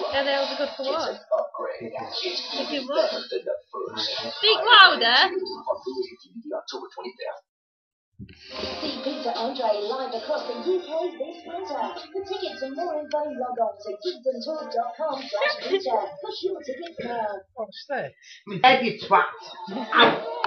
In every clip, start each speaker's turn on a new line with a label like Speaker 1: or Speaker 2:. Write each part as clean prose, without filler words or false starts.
Speaker 1: Their nails are good for what?
Speaker 2: Chicken
Speaker 1: what? Speak louder.
Speaker 2: See Peter Andre live across the UK this winter. For tickets and more info, log on to kidsandtours.com/winter. Push your tickets now.
Speaker 3: What's this?
Speaker 4: Head, you twat! Ow!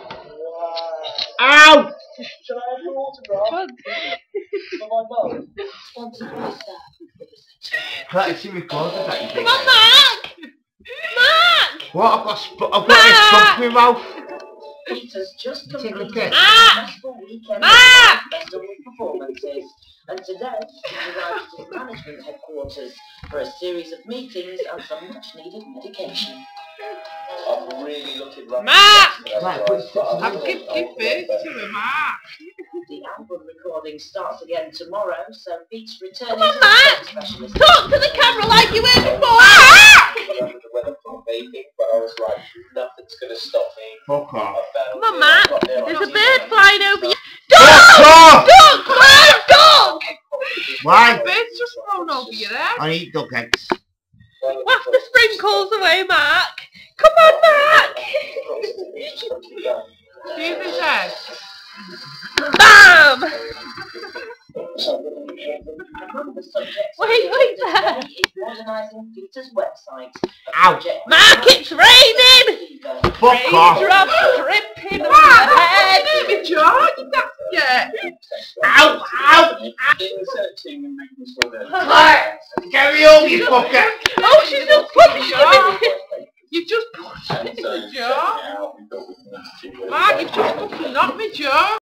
Speaker 4: Ow!
Speaker 5: Shall I have your autograph? For my mum?
Speaker 2: Sponsored by Star.
Speaker 4: Can't actually record that, you
Speaker 1: Come on, Mark! Mark!
Speaker 4: What? I've got this stuff in my mouth.
Speaker 2: Peter's just
Speaker 4: Take
Speaker 2: completed
Speaker 4: the piss.
Speaker 2: a successful weekend of festival performances, and today he arrived at his management headquarters for a series of meetings and some much-needed medication.
Speaker 5: I'm really looking right.
Speaker 1: Mark!
Speaker 4: Right, put it
Speaker 3: I've given you food to him, Mark.
Speaker 2: The album recording starts again tomorrow, so Pete's returning
Speaker 1: Come on,
Speaker 2: to
Speaker 1: Mark!
Speaker 2: the specialist.
Speaker 1: Talk to the camera like you were before!
Speaker 5: The weather for vaping, but I was like, nothing's gonna stop me.
Speaker 4: Fuck off.
Speaker 1: Come on, Mark. There's a bird flying over you.
Speaker 4: Fuck
Speaker 1: Duck!
Speaker 4: off!
Speaker 1: Duck! Where's Duck?
Speaker 4: Why?
Speaker 3: Bird's just flown over your head.
Speaker 4: I eat duck eggs.
Speaker 1: Waft the sprinkles away, Mark. Come on, Mark.
Speaker 3: Do this egg.
Speaker 1: Bam!
Speaker 2: Among the subjects
Speaker 1: Wait
Speaker 2: today
Speaker 1: there.
Speaker 2: is modernising Peter's website.
Speaker 4: Ow.
Speaker 1: Mark, it's raining!
Speaker 4: Fuck off.
Speaker 1: Raindrops dripping on
Speaker 3: Mark,
Speaker 1: your
Speaker 3: what's
Speaker 1: head.
Speaker 3: in it, my jaw? You daft get.
Speaker 4: Ow! Ow!
Speaker 5: Inserting and making sure that.
Speaker 4: Get me home, you fucker!
Speaker 1: Oh, she's just punching me.
Speaker 3: You just pushed it in the jaw. Mark, you've just fucking knocked me jaw.